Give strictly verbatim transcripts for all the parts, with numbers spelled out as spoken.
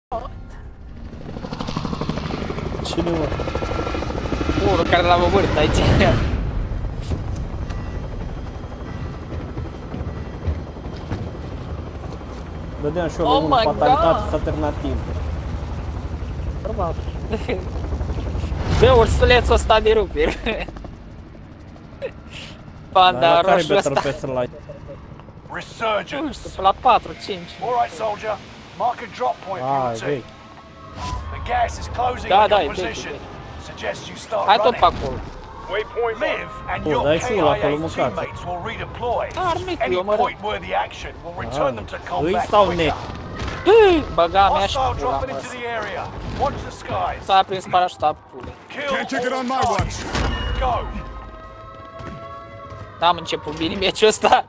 Cine, mă? Unul care l-am omorât aici. Dădeam și eu oh la fatalitate, s-a terminat timpul. Probabil. Bă, ursulețul ăsta de ruperi. Panda roșu ăsta. Nu știu, pe la patru, cinci. Ah, vei. Da, da, e vechi. Hai tot pe acolo. Bă, dai full acolo, mâncați. Da, armicul, eu mă rog. Îi stau ne. Băga mea și pula, mă. S-a prins parașuta pule. N-am început bine meciul ăsta.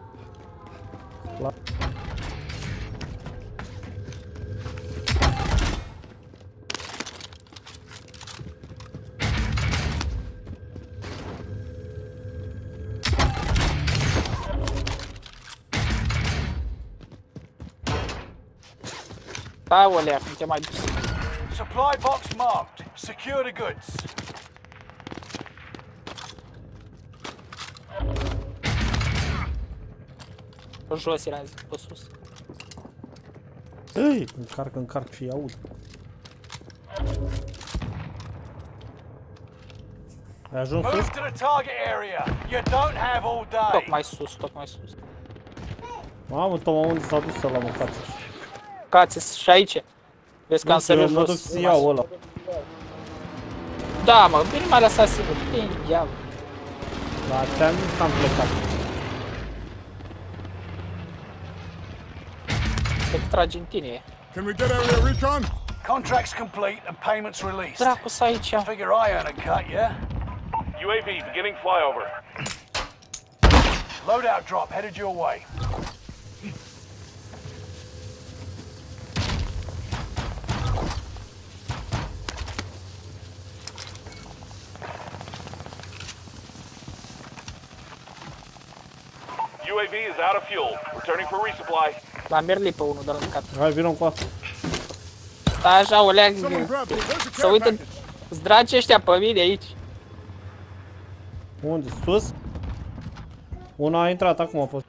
Aolea, cum te mai dus. Supply box marked. Secure the goods. Pe jos era, zic, pe sus. Ei, încarc, încarc și aud. Ai ajuns sus? Tot mai sus, tot mai sus. Mamă, Toma, unde s-a dus ăla, mă, cață? Cați și aici. Vezi că am sărit jos. Mă duc să iau ăla. Da, mă, bine m-ai lăsat sigur. Bine, ia-l. Da, ți-am zis că am plecat. Te tragi în tine. Can we get area recon? Contracts complete and payments released. Dracu-s aici. Figure I earn a cut, yeah? U A V beginning flyover. Loadout drop headed your way. U A V is out of fuel. Returning for resupply. L-am merlit pe unul de lângă cap. Hai, vină cu asta. Da, așa, o leagă. Să uită, îți dragi ăștia pe mine aici. Unde? Sus? Una a intrat, acum a fost.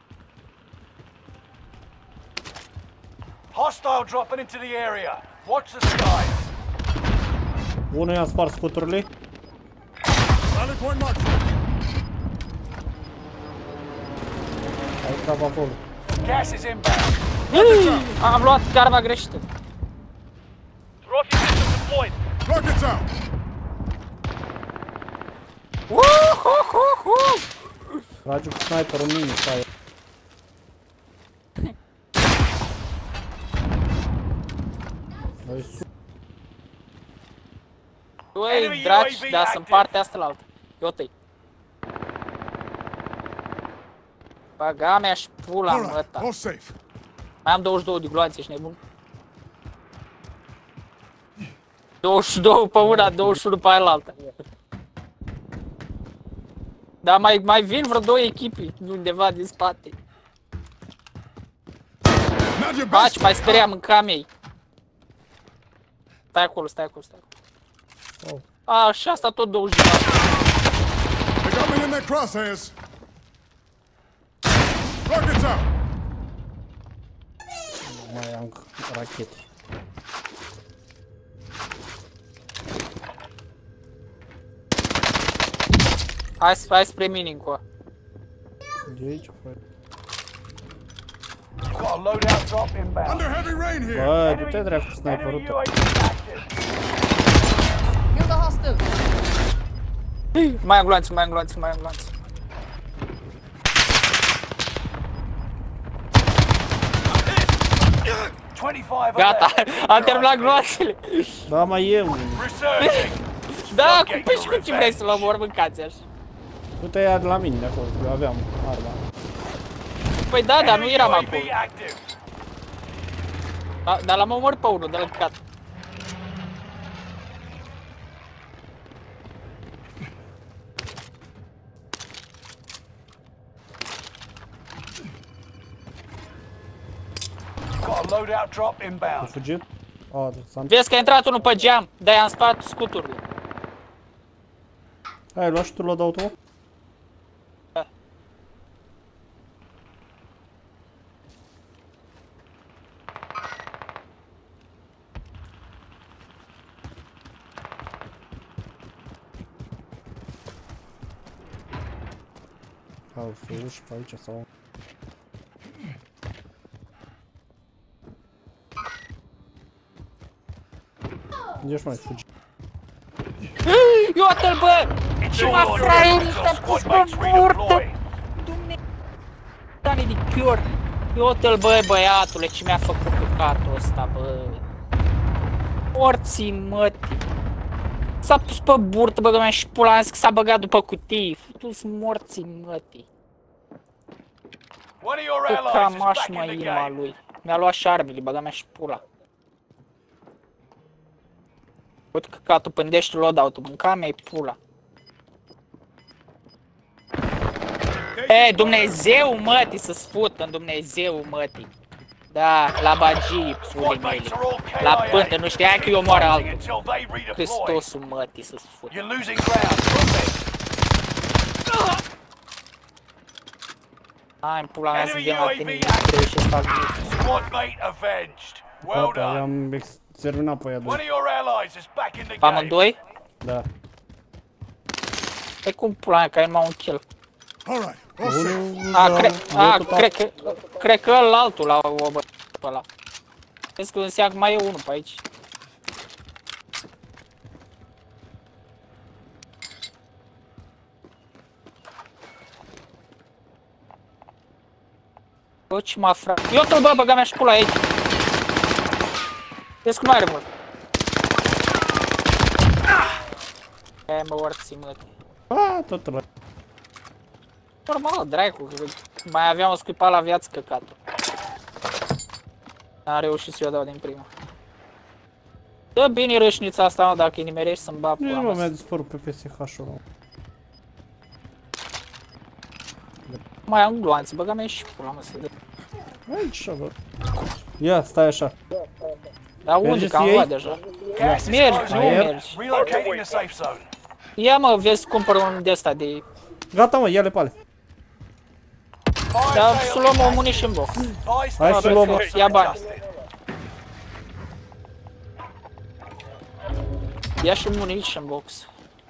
Hostile dropping into the area. Watch the skies. Unul i-a spart scuturile. Rally point marked. Hai, cap acolo. Gas is inbound. Am luat garba greșită. Trophy system deployed. Rockets out. Trage cu sniperul mini, stai. Băi, dragi, da, sunt partea asta la altă. Iotei. Băga mea și pula în ăsta. All safe. Mai am douăzeci și două de gloanțe, ești nebun? douăzeci și doi pe una, douăzeci și unu pe aia la alta. Dar mai, mai vin vreo două echipe undeva din spate. Faci, mai speriam în camei. Stai acolo, stai acolo, stai acolo. Oh. A, și asta tot douăzeci de ani. They got me in their crosshairs. Rockets out. Mai am rachete. Hai, hai spre mine încoa. De aici, frate. You've got a loadout drop inbound. Under heavy rain here. Bă, du-te dracu cu sniperul tău. Kill the hostile. Mai am gloanțe, mai am gloanțe, mai am gloanțe. Gata, am terminat gloanțele. Da, mai e unul. Da, cum păi și cum ce vrei să mă mor, mâncați așa? Du-te ia de la mine de acolo, eu aveam arma. Păi da, dar nu eram acolo. Da, dar l-am omorât pe unul de la cat. Got a loadout drop inbound. Fugit? A, s-a... Vezi că a intrat unul pe geam, de-aia am spart scuturile. Ai luat și tu loadout-ul? Da. Au fi uși pe aici sau... Ești mai fugi. Iată-l, bă! Ce mă fraierii s-a pus pe burtă! Dumnezeu de chior! Iată-l, bă, băiatule, ce mi-a făcut căcatul ăsta, bă! Morții mătii! S-a pus pe burtă, bă, că mi-a și pula, am zis că s-a băgat după cutii! Futu-s morții mătii! Că cam aș mă inima lui! Mi-a luat și armele, băga mea și pula! Uite căcatul, pândește loadout-ul, mânca mea-i pula! E, Dumnezeu mătii să-ți fută în Dumnezeu mătii! Da, la bagii pulii mele, la pântă, nu știai că eu moară altul. Hristosul mătii să-ți fută. Hai, pula mea să vin la tine, nu trebuie și-ți fac nimic. Gata, i-am exterminat pe aia doi. Amândoi? Da. Păi cum pula mea, că ai numai un kill? All right, all safe. A, cre a cred că, cred că ălaltul l-a obăit pe ăla. Vezi că înseamnă că mai e unul pe aici. Bă, ce m-a fra... Eu te-l bă, băga mea și pula aici. Vezi că nu are mult. E, mă, orții, mă. A, tot ăla. Normal, dracu, mai aveam o scuipa la viață căcatul. N-am reușit să-i o dau din prima. Dă bine rășnița asta, mă, dacă îi nimerești să-mi bag pula Nu, mea. mi-a dispărut pe P S H-ul. Mai am gloanțe, băga mea și pula mea să dă. Aici, bă. Ia, stai așa. Dar unde, că am luat deja. Mergi, nu mergi. Ia, mă, vezi, cumpăr un de ăsta de... Gata, mă, ia-le pe ale. Dar să luăm o munition box. Hai să luăm. Ia bani. Ia și munition box.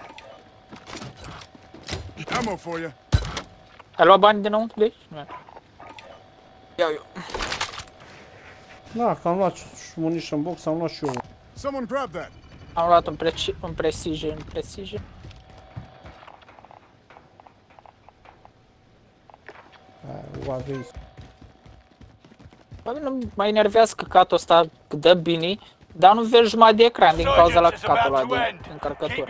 Ammo for you. Ai luat bani dinăuntru de aici? Nu. Iau eu. Da, că am luat și munition box, am luat și eu. Someone grab that. Am luat un, preci un precision, precision. U A V. Bă, nu mă enervează căcatul ăsta, că dă bine, dar nu vezi jumătate de ecran din cauza la căcatul ăla de încărcătură.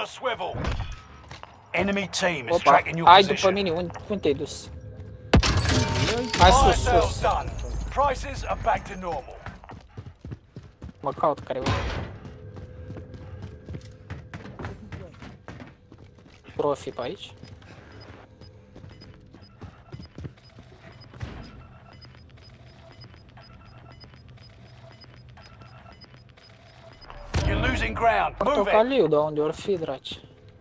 Opa, hai după mine, unde, unde te-ai dus? Hai sus, sus. Mă caut careva. Profi pe aici. Portocaliu, de unde ori fi, draci?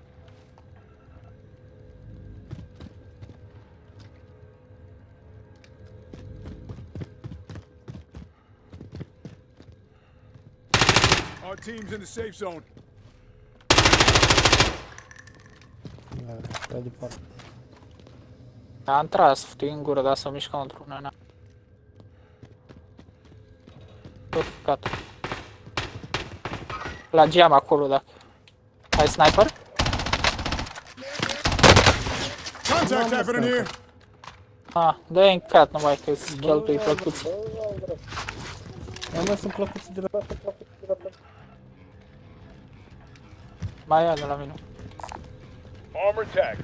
Our team's in the safe zone. Pe departe. Am tras, fătui în gură, dar să mișcă într-una, na. Tot căcatul. La geam acolo, dacă... Ai sniper? Contact happening here. Ah, dă-i în cat numai, că-ți cheltui plăcuți. Am mai sunt plăcuți de la... Mai ia de la mine. Armor tag.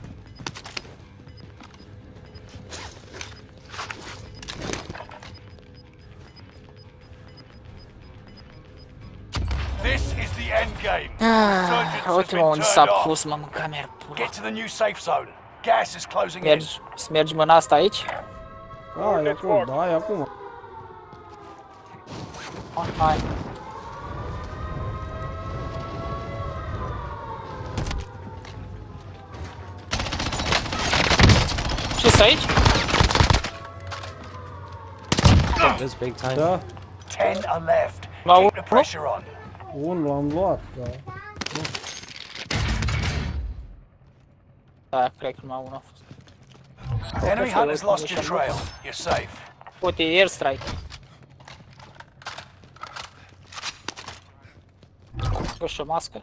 This is the end game. Ah, ultima unde s-a pus, mă, mânca mea pula. Get to the new safe zone. Gas is closing in. Mergi, să mergem în asta aici? Da, e acum, da, e acum. Hai. sus aici? This big time. Da, Ten are left. Well, Keep the pressure on. unul am luat, da. Da, cred că numai unul a fost. Enemy hunters lost your trail. You're safe. Uite, airstrike. Nu știu, mască.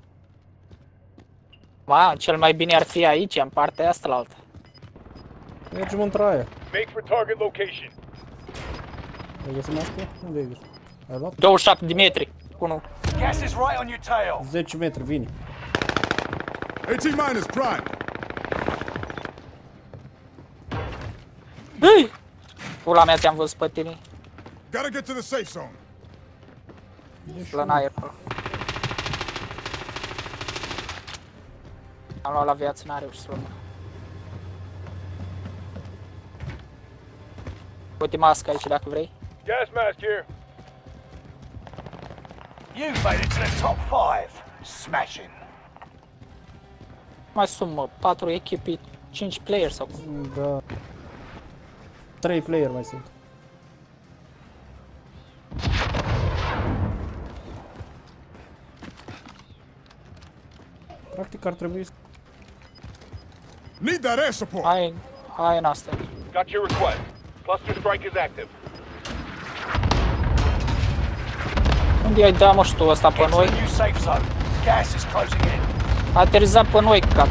Ma, cel mai bine ar fi aici, în partea asta la altă. Mergem într aia. Make for target location. Ai găsit mască? Unde ai găsit? Ai luat? douăzeci și șapte de metri. Unu. Gas is right on your tail. zece metri, vine. AT minus prime. Hei! Pula mea, te-am văzut pe tine. Gotta get to the safe zone. La în aer, acolo. Am luat la viață, n-a reușit să rămână. Uite masca aici dacă vrei. Gas mask here. You've made it to the top five. Smashing. Mai sunt, mă, patru echipe, cinci playeri sau cum. Da. trei player mai sunt. Practic ar trebui să... Need that air support. Hai, hai în asta. Got your request. Cluster strike is active. Unde ai dat, mă, și tu ăsta pe Get to noi? the new safe zone. Gas is closing in. A aterizat pe noi, cap.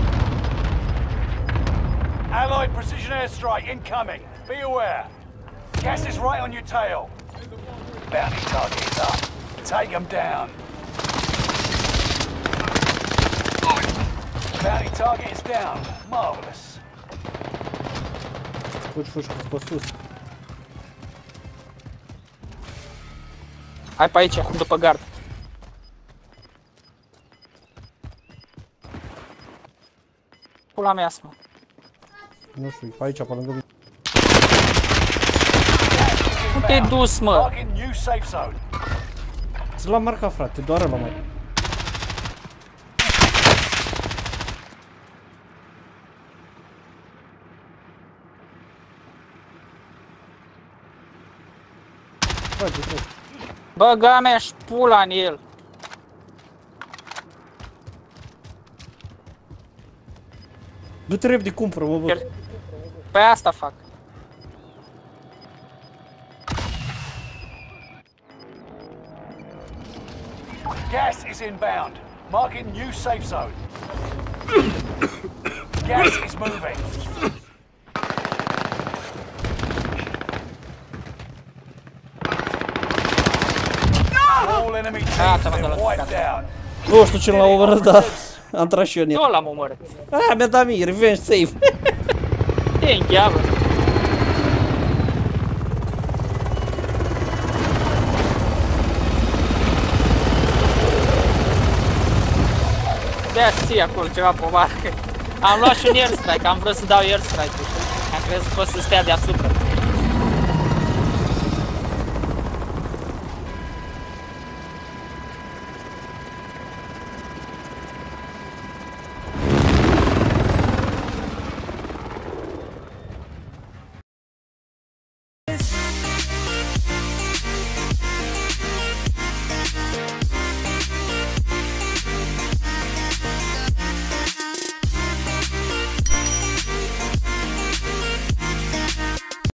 Allied precision airstrike incoming. Be aware. Gas is right on your tail. Bounty target is up. Take them down. Bounty target is down. Marvelous. Fugi, fugi, pe sus. Hai pe aici, după gard. Pula mea, mă. Nu știu, pe aici, pe lângă mine. Nu te-ai dus, mă. Marking new safe zone. Să l-am marcat, frate, doar ăla mai. Face, face. Băga mea și pula în el. Du-te repede, cumpără, mă, bă. Pe asta fac. Gas is inbound. Marking new safe zone. Gas is moving. All enemy teams have been wiped out. Nu știu ce l-a omorât, dar am tras și eu în el. Eu l-am omorât. Aia mi-a dat mie, revenge save. Te îngheabă. Dea ție acolo ceva pe marcă. Am luat și un airstrike, am vrut să dau airstrike-ul. Am crezut că o să stea deasupra.